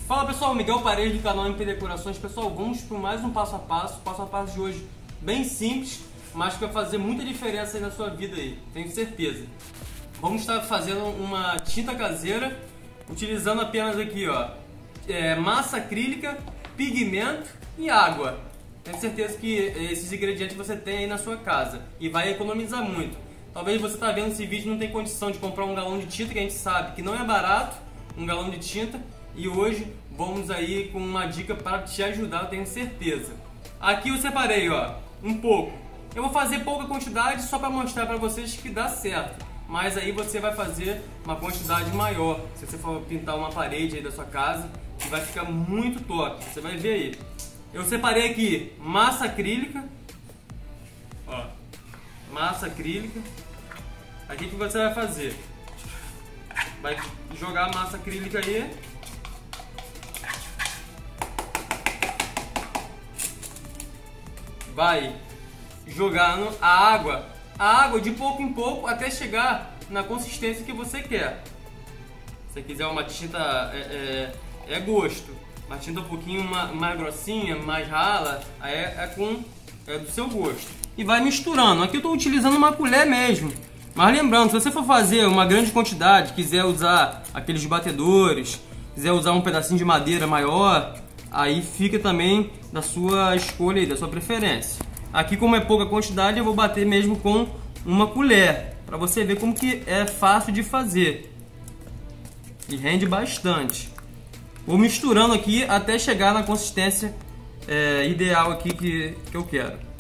Fala pessoal, Miguel Paredes do canal MP Decorações. Pessoal, vamos para mais um passo a passo de hoje bem simples, mas que vai fazer muita diferença aí na sua vida aí, tenho certeza. Vamos estar fazendo uma tinta caseira, utilizando apenas aqui ó, massa acrílica, pigmento e água. Tenho certeza que esses ingredientes você tem aí na sua casa e vai economizar muito. Talvez você está vendo esse vídeo e não tem condição de comprar um galão de tinta, que a gente sabe que não é barato, um galão de tinta. E hoje vamos aí com uma dica para te ajudar, eu tenho certeza. Aqui eu separei ó, um pouco. Eu vou fazer pouca quantidade só para mostrar para vocês que dá certo. Mas aí você vai fazer uma quantidade maior. Se você for pintar uma parede aí da sua casa, que vai ficar muito top. Você vai ver aí. Eu separei aqui massa acrílica. Ó, massa acrílica. Aqui que você vai fazer? Vai jogar a massa acrílica aí. Vai jogando a água de pouco em pouco até chegar na consistência que você quer. Se você quiser uma tinta, é gosto. Uma tinta um pouquinho mais grossinha, mais rala, aí é do seu gosto. E vai misturando. Aqui eu estou utilizando uma colher mesmo. Mas lembrando, se você for fazer uma grande quantidade, quiser usar aqueles batedores, quiser usar um pedacinho de madeira maior, aí fica também da sua escolha e da sua preferência. Aqui, como é pouca quantidade, eu vou bater mesmo com uma colher, para você ver como que é fácil de fazer e rende bastante. Vou misturando aqui até chegar na consistência ideal aqui que eu quero.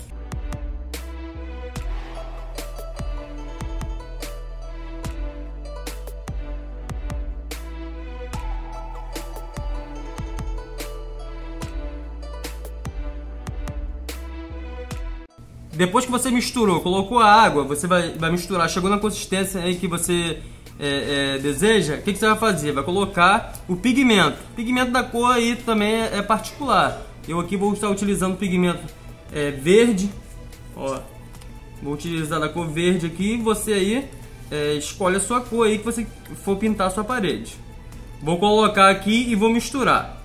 Depois que você misturou, colocou a água, você vai misturar, chegou na consistência aí que você deseja, o que você vai fazer? Vai colocar o pigmento. O pigmento da cor aí também é particular. Eu aqui vou estar utilizando o pigmento verde. Ó, vou utilizar da cor verde aqui. Você aí escolhe a sua cor aí que você for pintar a sua parede. Vou colocar aqui e vou misturar.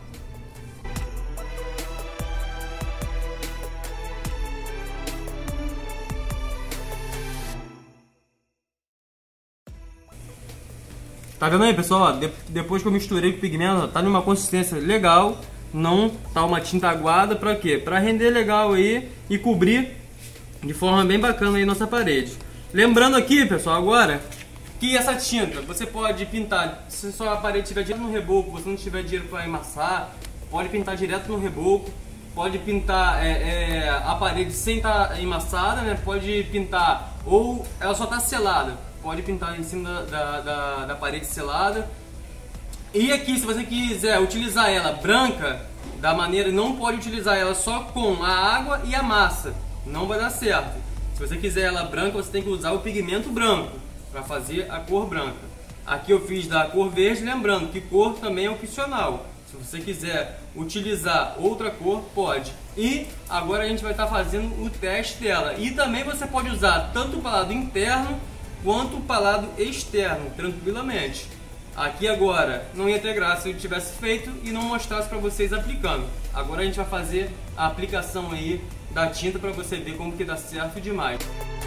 Tá vendo aí, pessoal? Depois que eu misturei com o pigmento, tá numa consistência legal, não tá uma tinta aguada. Pra quê? Pra render legal aí e cobrir de forma bem bacana aí nossa parede. Lembrando aqui, pessoal, agora que essa tinta você pode pintar, se sua parede tiver direto no reboco, você não tiver dinheiro para emassar, pode pintar direto no reboco, pode pintar a parede sem estar emassada, né? Pode pintar, ou ela só tá selada, pode pintar em cima da parede selada. E aqui, se você quiser utilizar ela branca, da maneira, não pode utilizar ela só com a água e a massa, não vai dar certo. Se você quiser ela branca, você tem que usar o pigmento branco para fazer a cor branca. Aqui eu fiz da cor verde, lembrando que cor também é opcional. Se você quiser utilizar outra cor, pode. E agora a gente vai estar fazendo o teste dela. E também você pode usar tanto para o lado interno quanto para o lado externo, tranquilamente. Aqui agora não ia ter graça se eu tivesse feito e não mostrasse para vocês aplicando. Agora a gente vai fazer a aplicação aí da tinta para você ver como que dá certo demais.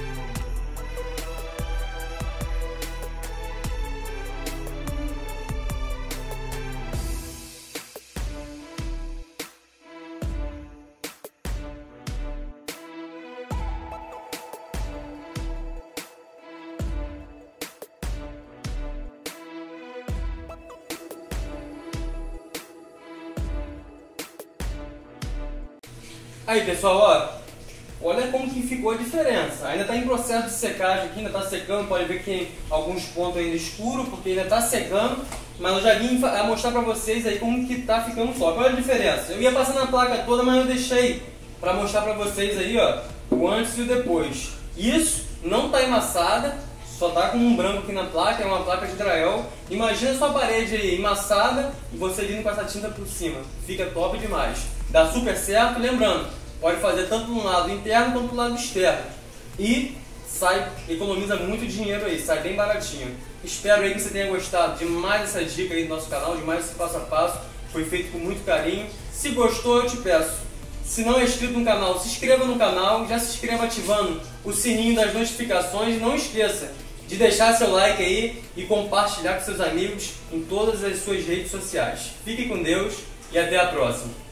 Aí pessoal, ó, olha como que ficou a diferença. Ainda está em processo de secagem aqui, ainda está secando, pode ver que tem alguns pontos ainda escuros, porque ainda está secando. Mas eu já vim a mostrar para vocês aí como que está ficando top. Olha a diferença. Eu ia passando a placa toda, mas eu deixei para mostrar para vocês aí, ó, o antes e o depois. Isso não está emassada, só está com um branco aqui na placa, é uma placa de drywall. Imagina sua parede aí emassada e você vindo com essa tinta por cima. Fica top demais. Dá super certo, lembrando, pode fazer tanto no lado interno quanto no lado externo. E economiza muito dinheiro aí, sai bem baratinho. Espero aí que você tenha gostado de mais essa dica aí do nosso canal, de mais esse passo a passo. foi feito com muito carinho. Se gostou, eu te peço, se não é inscrito no canal, se inscreva no canal, já se inscreva ativando o sininho das notificações e não esqueça de deixar seu like aí e compartilhar com seus amigos em todas as suas redes sociais. Fique com Deus e até a próxima.